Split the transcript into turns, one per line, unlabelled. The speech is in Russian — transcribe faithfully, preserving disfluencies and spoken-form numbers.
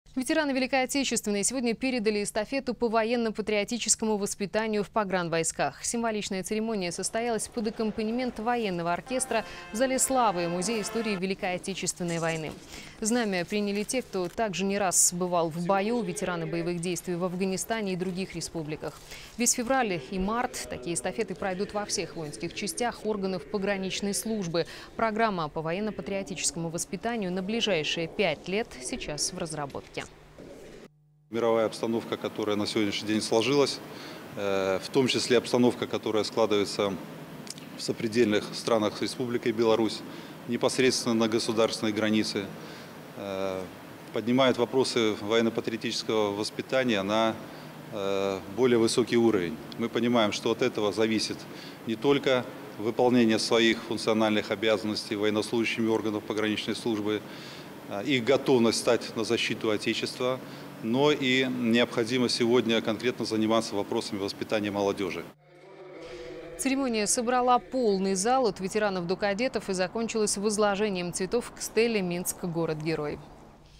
Ветераны Великой Отечественной сегодня передали эстафету по военно-патриотическому воспитанию в погранвойсках. Символичная церемония состоялась под аккомпанемент военного оркестра в зале славы Музея истории Великой Отечественной войны. Знамя приняли те, кто также не раз бывал в бою, ветераны боевых действий в Афганистане и других республиках. Весь февраль и март такие эстафеты пройдут во всех воинских частях органов пограничной службы. Программа по военно-патриотическому воспитанию на ближайшие пять лет сейчас в разработке.
Мировая обстановка, которая на сегодняшний день сложилась, в том числе обстановка, которая складывается в сопредельных странах с Республикой Беларусь, непосредственно на государственной границе, поднимает вопросы военно-патриотического воспитания на более высокий уровень. Мы понимаем, что от этого зависит не только выполнение своих функциональных обязанностей военнослужащими органов пограничной службы, их готовность стать на защиту Отечества, но и необходимо сегодня конкретно заниматься вопросами воспитания молодежи.
Церемония собрала полный зал от ветеранов до кадетов и закончилась возложением цветов к стеле «Минск. Город-герой».